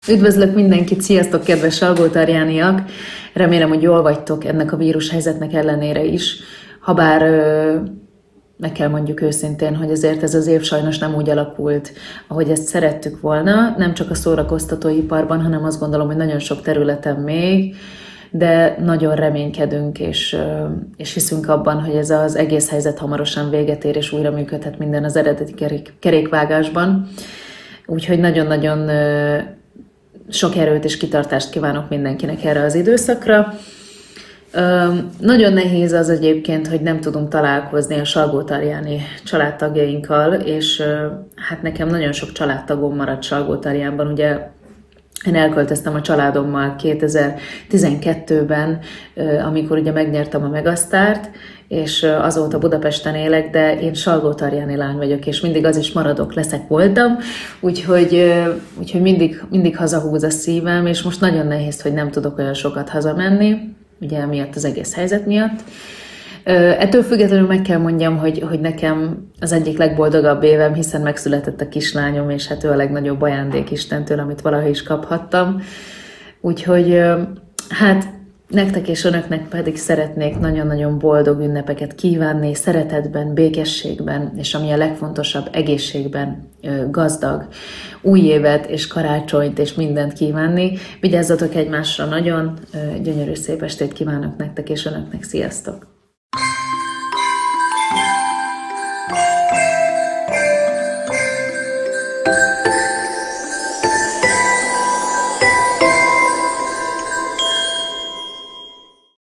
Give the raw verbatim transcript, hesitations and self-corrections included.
Üdvözlök mindenkit, sziasztok kedves salgótarjániak! Remélem, hogy jól vagytok ennek a vírushelyzetnek ellenére is. Habár ö, meg kell mondjuk őszintén, hogy azért ez az év sajnos nem úgy alakult, ahogy ezt szerettük volna, nem csak a szórakoztatóiparban, hanem azt gondolom, hogy nagyon sok területen még, de nagyon reménykedünk, és, és hiszünk abban, hogy ez az egész helyzet hamarosan véget ér, és újra működhet minden az eredeti kerék, kerékvágásban. Úgyhogy nagyon-nagyon sok erőt és kitartást kívánok mindenkinek erre az időszakra. Nagyon nehéz az egyébként, hogy nem tudunk találkozni a salgótarjáni családtagjainkkal, és hát nekem nagyon sok családtagom maradt Salgótarjánban. Ugye én elköltöztem a családommal kétezer-tizenkettőben, amikor ugye megnyertem a Megasztárt, és azóta Budapesten élek, de én salgótarjáni lány vagyok, és mindig az is maradok, leszek, voltam, úgyhogy, úgyhogy mindig, mindig hazahúz a szívem, és most nagyon nehéz, hogy nem tudok olyan sokat hazamenni, ugye miatt az egész helyzet miatt. Ettől függetlenül meg kell mondjam, hogy, hogy nekem az egyik legboldogabb évem, hiszen megszületett a kislányom, és hát ő a legnagyobb ajándék Istentől, amit valaha is kaphattam. Úgyhogy hát nektek és önöknek pedig szeretnék nagyon-nagyon boldog ünnepeket kívánni, szeretetben, békességben, és ami a legfontosabb, egészségben, gazdag új évet és karácsonyt és mindent kívánni. Vigyázzatok egymásra nagyon, gyönyörű szép estét kívánok nektek és önöknek, sziasztok!